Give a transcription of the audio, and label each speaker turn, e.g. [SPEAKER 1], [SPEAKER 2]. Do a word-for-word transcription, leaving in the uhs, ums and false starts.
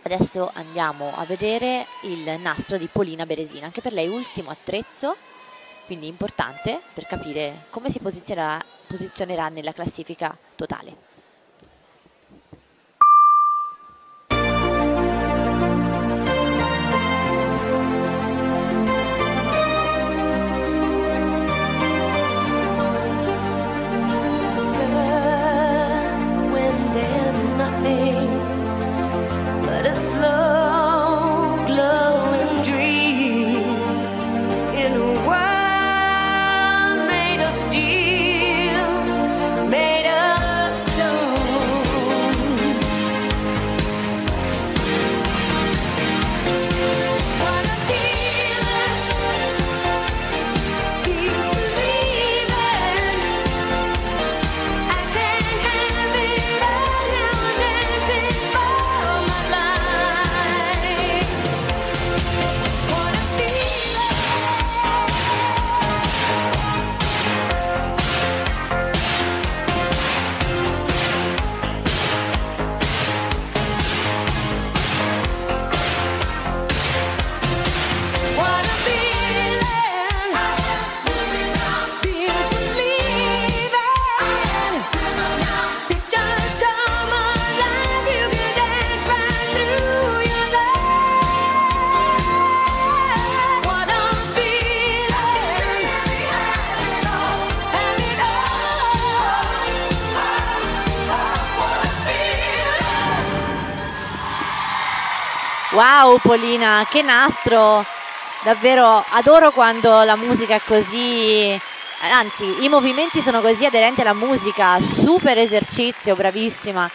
[SPEAKER 1] Adesso andiamo a vedere il nastro di Polina Beresina, anche per lei ultimo attrezzo, quindi importante per capire come si posizionerà, posizionerà nella classifica totale. Wow Polina, che nastro! Davvero adoro quando la musica è così, anzi i movimenti sono così aderenti alla musica, super esercizio, bravissima.